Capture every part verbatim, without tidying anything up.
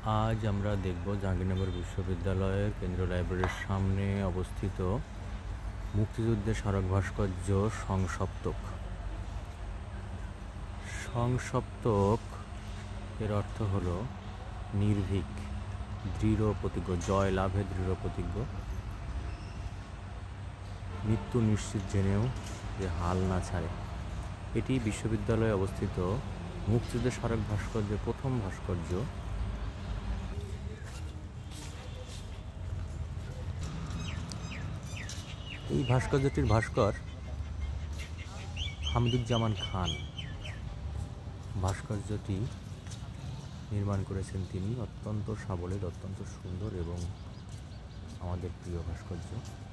আজ আমরা দেখব জাহাঙ্গীরনগর বিশ্ববিদ্যালয়ের কেন্দ্রীয় লাইব্রেরির সামনে অবস্থিত মুক্তিযুদ্ধের স্মারক ভাস্কর্য সংসপ্তক। সংসপ্তক এর অর্থ হলো নির্ভীক, দৃঢ় প্রতিজ্ঞ, জয় লাভে দৃঢ় প্রতিজ্ঞ, মৃত্যু নিশ্চিত জেনেও যে হাল না ছাড়ে। এটি বিশ্ববিদ্যালয়ে অবস্থিত মুক্তিযুদ্ধের স্মারক ভাস্কর্যের প্রথম ভাস্কর্য। এই ভাস্কর্যটির ভাস্কর হামিদুজ্জামান খান। ভাস্কর্যটি নির্মাণ করেছেন তিনি। অত্যন্ত সাবলীল, অত্যন্ত সুন্দর এবং আমাদের প্রিয় ভাস্কর্য।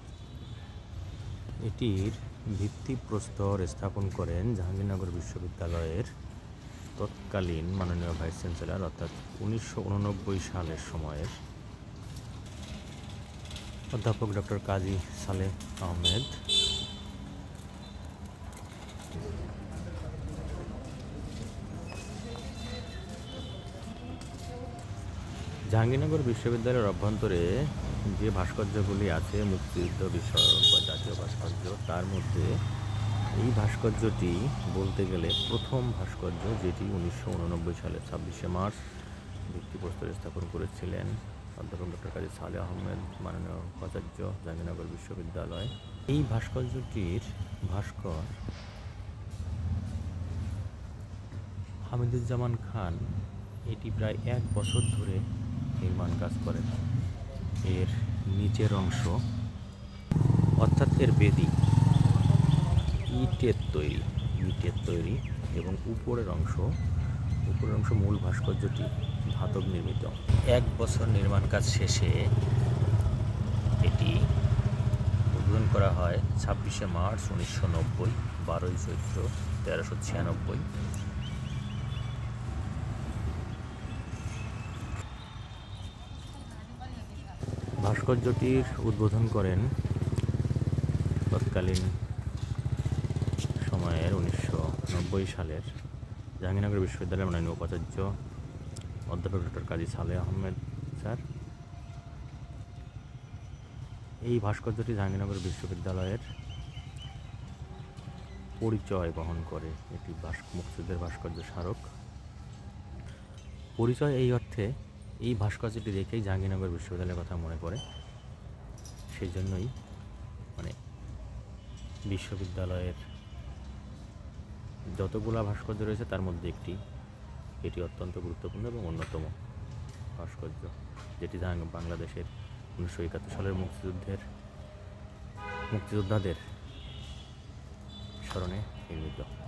এটির ভিত্তিপ্রস্তর স্থাপন করেন জাহাঙ্গীরনগর বিশ্ববিদ্যালয়ের তৎকালীন মাননীয় ভাইস চ্যান্সেলর, অর্থাৎ উনিশশো উননব্বই সালের সময়ের অধ্যাপক ডক্টর কাজী সালেহ আহমেদ। জাহাঙ্গীরনগর বিশ্ববিদ্যালয়ের অভ্যন্তরে যে ভাস্কর্যগুলি আছে মুক্তিযুদ্ধ বিষয়ক বা জাতীয় ভাস্কর্য, তার মধ্যে এই ভাস্কর্যটি বলতে গেলে প্রথম ভাস্কর্য, যেটি উনিশশো উননব্বই সালে ছাব্বিশে মার্চ ভিত্তিপ্রস্তর স্থাপন করেছিলেন অধ্যাপক ডক্টর কাজী সালেহ আহমেদ, মাননীয় উপাচার্য, জাহাঙ্গীরনগর বিশ্ববিদ্যালয়। এই ভাস্কর্যটির ভাস্কর হামিদুজ্জামান খান। এটি প্রায় এক বছর ধরে নির্মাণ কাজ করেন। এর নিচের অংশ অর্থাৎ এর বেদি ইটের তৈরি ইটের তৈরি এবং উপরের অংশ উপরের অংশ মূল ভাস্কর্যটি ধাতব নির্মিত। এক বছর নির্মাণ কাজ শেষে এটি উদ্বোধন করা হয় ছাব্বিশে মার্চ উনিশশো নব্বই, বারোই চৈত্র তেরোশো ছিয়ানব্বই। ভাস্কর্যটির উদ্বোধন করেন তৎকালীন সময়ের উনিশশো নব্বই সালের জাহাঙ্গীরনগর বিশ্ববিদ্যালয়ের মাননীয় উপাচার্য অধ্যাপক ডক্টর কাজী সালেহ আহমেদ স্যার। এই ভাস্কর্যটি জাহাঙ্গীরনগর বিশ্ববিদ্যালয়ের পরিচয় বহন করে। এটি মুক্তিযুদ্ধের ভাস্কর্য স্মারক। পরিচয় এই অর্থে, এই ভাস্কর্যটি দেখেই জাহাঙ্গীরনগর বিশ্ববিদ্যালয়ের কথা মনে পড়ে। সেই জন্যই মানে বিশ্ববিদ্যালয়ের যতগুলো ভাস্কর্য রয়েছে তার মধ্যে একটি এটি অত্যন্ত গুরুত্বপূর্ণ এবং অন্যতম ভাস্কর্য, যেটি বাংলাদেশের উনিশশো একাত্তর সালের মুক্তিযুদ্ধের মুক্তিযোদ্ধাদের স্মরণে নির্মিত।